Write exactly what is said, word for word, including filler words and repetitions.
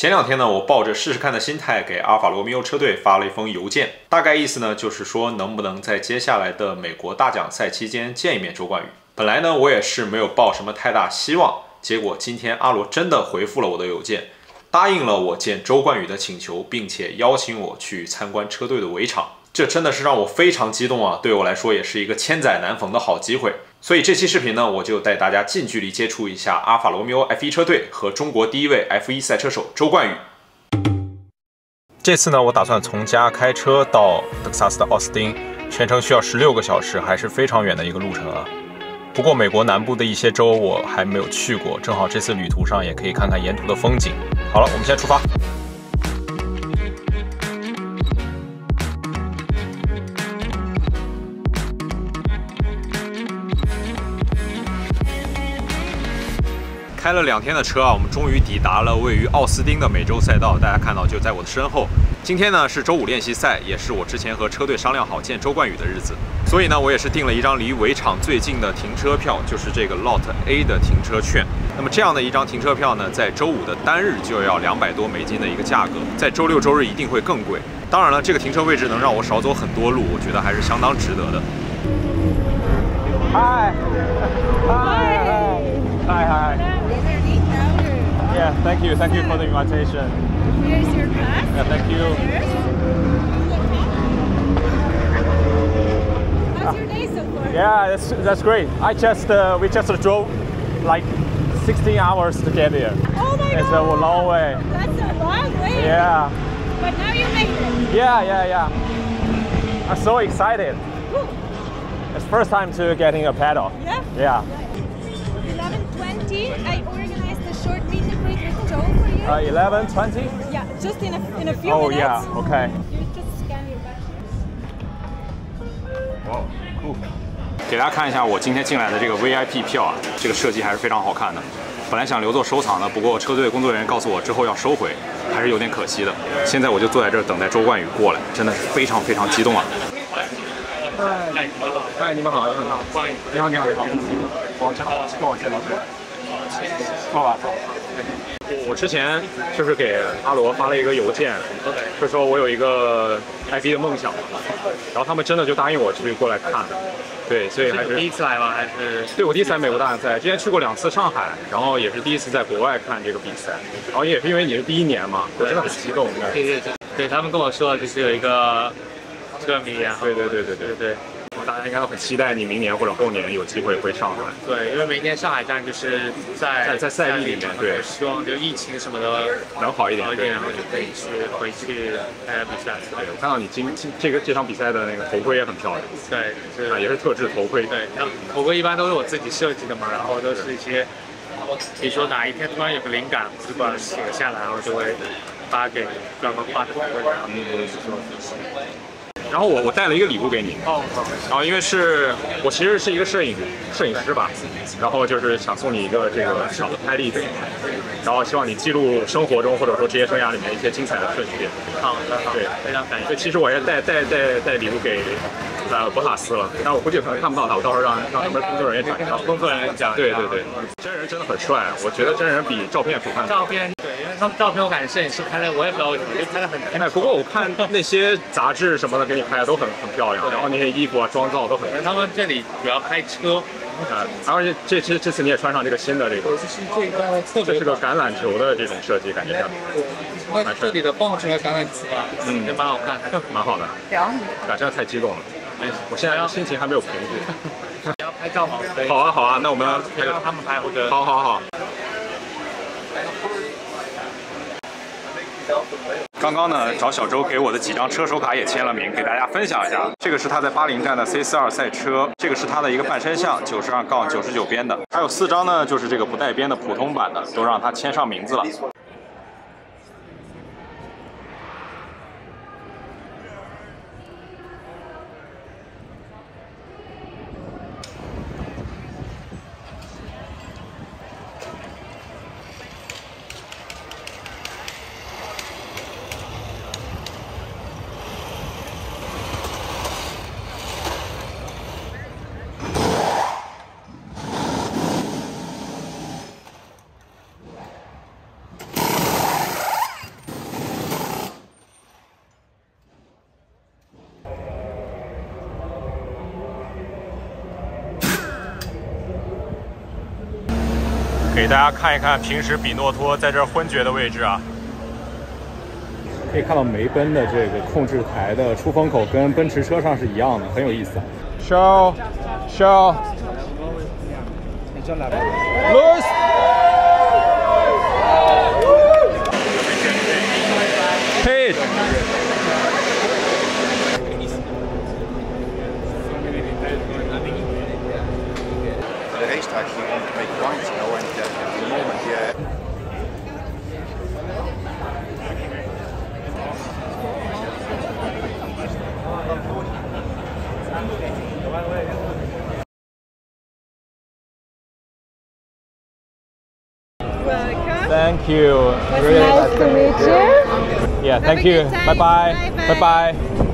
前两天呢，我抱着试试看的心态给阿尔法罗密欧车队发了一封邮件，大概意思呢就是说能不能在接下来的美国大奖赛期间见一面周冠宇。本来呢我也是没有抱什么太大希望，结果今天阿罗真的回复了我的邮件，答应了我见周冠宇的请求，并且邀请我去参观车队的围场。这真的是让我非常激动啊！对我来说也是一个千载难逢的好机会。所以这期视频呢，我就带大家近距离接触一下阿尔法罗密欧 F 一 车队和中国第一位 F 一 赛车手周冠宇。这次呢，我打算从家开车到德克萨斯的奥斯汀，全程需要十六个小时，还是非常远的一个路程啊。不过美国南部的一些州我还没有去过，正好这次旅途上也可以看看沿途的风景。好了，我们现在出发。开了两天的车啊，我们终于抵达了位于奥斯汀的美洲赛道。大家看到就在我的身后。今天呢是周五练习赛，也是我之前和车队商量好见周冠宇的日子。所以呢，我也是订了一张离围场最近的停车票，就是这个 Lot A 的停车券。那么这样的一张停车票呢，在周五的单日就要两百多美金的一个价格，在周六周日一定会更贵。当然了，这个停车位置能让我少走很多路，我觉得还是相当值得的。Hi, hi, hi, hi. Yeah, thank you, thank you for the invitation. Here's your pass. Yeah, thank you. How's your day so far? Yeah, that's that's great. I just uh, we just drove like sixteen hours to get here. Oh my It's god! a long way. That's a long way. Yeah. But now you made it. Yeah, yeah, yeah. I'm so excited. Woo. It's first time to getting a pedal. Yeah. Yeah. eleven twenty. I organized a short meet and greet with Joe for you. Uh, eleven twenty. Yeah, just in a in a few Oh minutes. yeah. Okay. You just scan your badge. Wow, cool. 给大家看一下我今天进来的这个 V I P 票啊，这个设计还是非常好看的。本来想留作收藏的，不过车队工作人员告诉我之后要收回，还是有点可惜的。现在我就坐在这儿等待周冠宇过来，真的是非常非常激动啊！嗨，嗨，你们好，你们好，你好，你好，你好，往前，往前，往前，好吧。我之前就是给阿罗发了一个邮件，就说我有一个 F 一的梦想，然后他们真的就答应我去过来看。对，所以还是第一次来吗？还是？ 对，我第一次来美国大奖赛，之前去过两次上海，然后也是第一次在国外看这个比赛，然后也是因为你是第一年嘛，我真的很激动。 对对对，对他们跟我说就是有一个车迷啊。 对对对对对对对。大家应该都很期待你明年或者后年有机会会上海。 对，因为明年上海站就是在在在赛季里面，对， 希望就疫情什么的能好一点， 对，然后就可以去回去参加比赛。 对，我看到你今今这个这场比赛的那个头盔也很漂亮， 对，是啊，也是特制头盔。 对，然后头盔一般都是我自己设计的嘛，然后都是一些，比如说哪一天突然有个灵感，我就把它写下来，然后就会发给专门画头盔的，然后就说。 然后我我带了一个礼物给你， 哦， 然后因为是我其实是一个摄影摄影师吧，然后就是想送你一个这个小的拍立得，然后希望你记录生活中或者说职业生涯里面一些精彩的瞬间。 好的，好， 对， 非常感谢。 对，其实我也带带带带礼物给呃博塔斯了，但我估计可能看不到他，我到时候让让他们工作人员转告。 工作人员讲。 对对对，真人真的很帅，我觉得真人比照片好看。 照片对，因为他们照片我感觉摄影师拍的我也不知道为什么，就拍的很。 哎，不过我看那些杂志什么的给你拍的都很很漂亮，然后那些衣服啊妆造都很。 他们这里主要拍车。 呃，而且这这这次你也穿上这个新的这个， 就是这个特别， 这是个橄榄球的这种设计，感觉上。 那这里的棒球和橄榄球啊，嗯，也蛮好看的， 蛮好的。啊，真的太激动了，我现在心情还没有平复。 你要拍照吗？ 好啊好啊，那我们让他们拍或者。 好好好。刚刚呢，找小周给我的几张车手卡也签了名，给大家分享一下。这个是他在巴林站的 C 四二赛车，这个是他的一个半身像，九十二杠九十九边的，还有四张呢，就是这个不带边的普通版的，都让他签上名字了。 给大家看一看平时比诺托在这儿昏厥的位置啊。可以看到梅奔的这个控制台的出风口跟奔驰车上是一样的，很有意思啊。Show, show, loose. Pit. De racetrack ging gewoon een beetje bang te houden en op het moment je... Welcome. Thank you. It was nice to meet you. Yeah, Have thank a you. good time. Bye bye. Bye-bye. Bye bye.